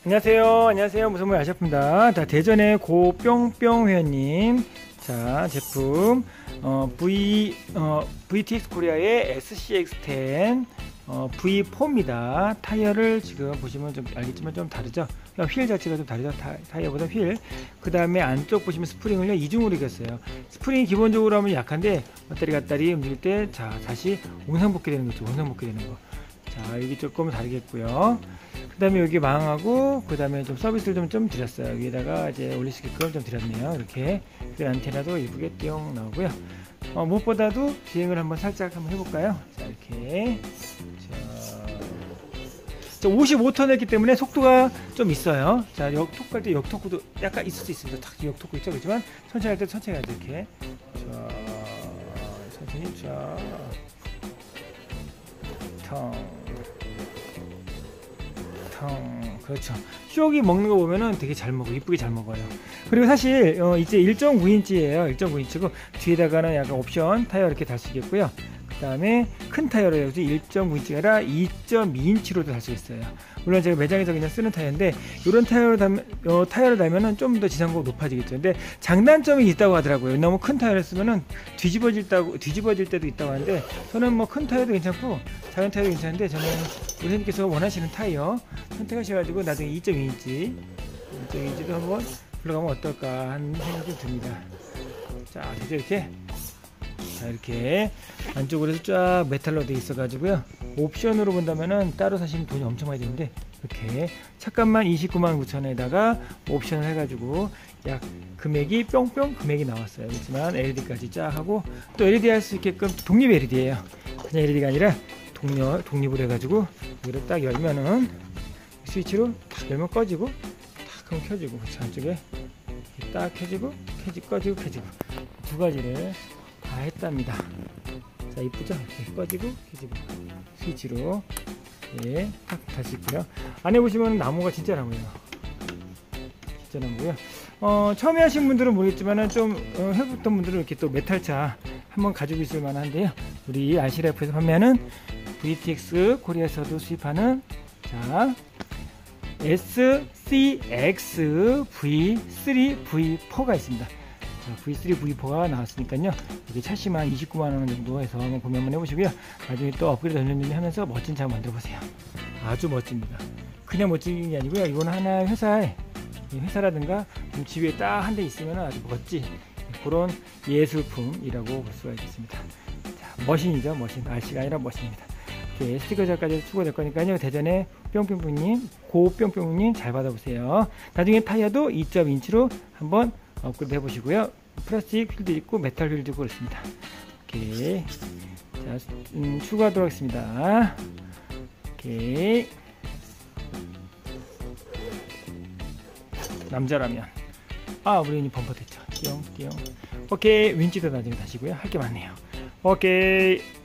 안녕하세요. 무슨물 아셨습니다. 자, 대전의 고뿅뿅 회원님. 자, 제품, VTX 코리아의 SCX10, V4입니다. 타이어를 지금 보시면 좀 알겠지만 좀 다르죠? 휠 자체가 좀 다르죠? 타이어보다 휠. 그 다음에 안쪽 보시면 스프링을요, 이중으로 이겼어요. 스프링이 기본적으로 하면 약한데, 왔다리 갔다리 움직일 때, 자, 다시 원상복귀 되는 거죠. 원상복귀 되는 거. 자, 여기 조금 다르겠고요. 그 다음에 여기 망하고, 그 다음에 좀 서비스를 좀 드렸어요. 위에다가 이제 올릴 수 있게끔 좀 드렸네요. 이렇게. 그 안테나도 이쁘게 띵 나오고요. 무엇보다도 비행을 한번 살짝 한번 해볼까요? 자, 이렇게. 자, 55톤 했기 때문에 속도가 좀 있어요. 자, 역토크 할 때 역토크도 약간 있을 수 있습니다. 딱 역토크 있죠. 그렇지만 천천히 할 때 천천히 해야 돼. 이렇게. 자, 천천히 자. 그렇죠. 쇼기 먹는 거 보면은 되게 잘 먹어. 이쁘게 잘 먹어요. 그리고 사실 이제 1.9인치예요 1.9인치고 뒤에다가는 약간 옵션 타이어 이렇게 달 수 있겠고요. 그 다음에 큰 타이어로 1.9인치가 아니라 2.2인치로도 달 수 있어요. 물론 제가 매장에서 그냥 쓰는 타이어인데 이런 타이어를 달면은 좀 더 지상고가 높아지겠죠. 근데 장단점이 있다고 하더라고요. 너무 큰 타이어를 쓰면은 뒤집어질 때도 있다고 하는데, 저는 뭐 큰 타이어도 괜찮고 작은 타이어도 괜찮은데, 저는 우선님께서 원하시는 타이어 선택하셔가지고 나중에 2.2인치도 한번 불러가면 어떨까 하는 생각이 듭니다. 자, 이렇게. 자, 이렇게 안쪽으로 해서 쫙 메탈로 되어 있어 가지고요. 옵션으로 본다면은 따로 사시면 돈이 엄청 많이 드는데, 이렇게 착값만 299,900원에다가 옵션을 해가지고 약 금액이 뿅뿅 금액이 나왔어요. 그렇지만 LED까지 쫙 하고, 또 LED 할 수 있게끔 독립 LED예요. 그냥 LED가 아니라 독립을 해가지고 이거를 딱 열면은 스위치로 딱 열면 꺼지고, 딱 하면 켜지고, 그렇죠. 안쪽에 딱 켜지고 꺼지고 두 가지를 다 했답니다. 자, 이쁘죠? 이렇게 꺼지고 켜지고 스위치로 딱 달 수 있고요. 안에 보시면 나무가 진짜 나무예요. 진짜 나무고요. 처음에 하신 분들은 모르겠지만은 좀 해봤던 분들은 이렇게 또 메탈차 한번 가지고 있을 만한데요. 우리 RC라이프에서 판매하는 VTX 코리아에서도 수입하는, 자, SCX V3 V4가 있습니다. V3, V4가 나왔으니까요. 여기 차시만 290,000원 정도 해서 한번 구매 한번 해보시고요. 나중에 또 업그레이드 전년님 하면서 멋진 차 만들어 보세요. 아주 멋집니다. 그냥 멋진 게 아니고요. 이거는 하나의 회사라든가 집에 딱 한 대 있으면 아주 멋진 그런 예술품이라고 볼 수가 있겠습니다. 자, 머신이죠. 머신. RC가 아니라 머신입니다. 이렇게 스티커작까지 수고될 거니까요. 대전에 뿅뿅뿅님, 고뿅뿅님 잘 받아보세요. 나중에 타이어도 2.2인치로 한번 업그레이드 해보시고요. 플라스틱 휠도 있고 메탈 휠도 있고 그렇습니다. 이렇게. 자, 추가하도록 하겠습니다. 이렇게. 남자라면 우리 범퍼 됐죠. 띠용. 오케이. 윈치도 나중에 다시고요. 할 게 많네요. 오케이.